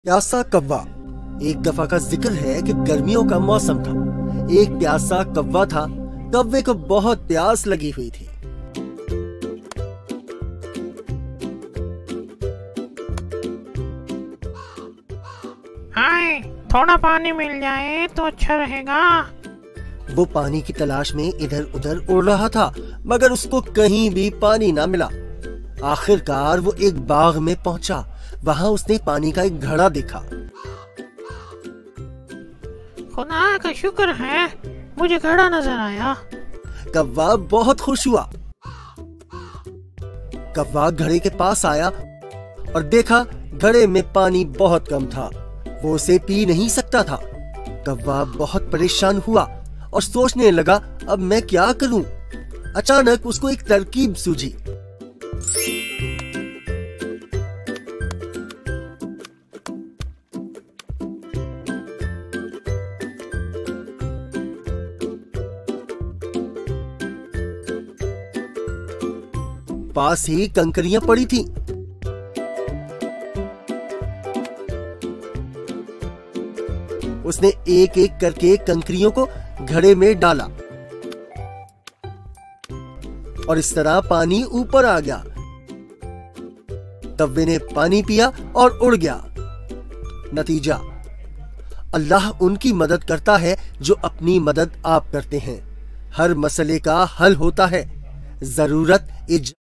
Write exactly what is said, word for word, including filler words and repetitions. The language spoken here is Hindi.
प्यासा कौवा। एक दफा का जिक्र है कि गर्मियों का मौसम था। एक प्यासा कौवा था। कौवे को बहुत प्यास लगी हुई थी। हाय, थोड़ा पानी मिल जाए तो अच्छा रहेगा। वो पानी की तलाश में इधर उधर उड़ रहा था, मगर उसको कहीं भी पानी ना मिला। आखिरकार वो एक बाग में पहुंचा। वहां उसने पानी का एक घड़ा देखा। खुदा का शुक्र है, मुझे घड़ा नजर आया। कौवा बहुत खुश हुआ। कौवा घड़े के पास आया और देखा घड़े में पानी बहुत कम था। वो उसे पी नहीं सकता था। कौवा बहुत परेशान हुआ और सोचने लगा, अब मैं क्या करूं? अचानक उसको एक तरकीब सूझी। पास ही कंकरियां पड़ी थीं। उसने एक एक करके कंकरियों को घड़े में डाला और इस तरह पानी ऊपर आ गया। कौवे ने पानी पिया और उड़ गया। नतीजा, अल्लाह उनकी मदद करता है जो अपनी मदद आप करते हैं। हर मसले का हल होता है। जरूरत इज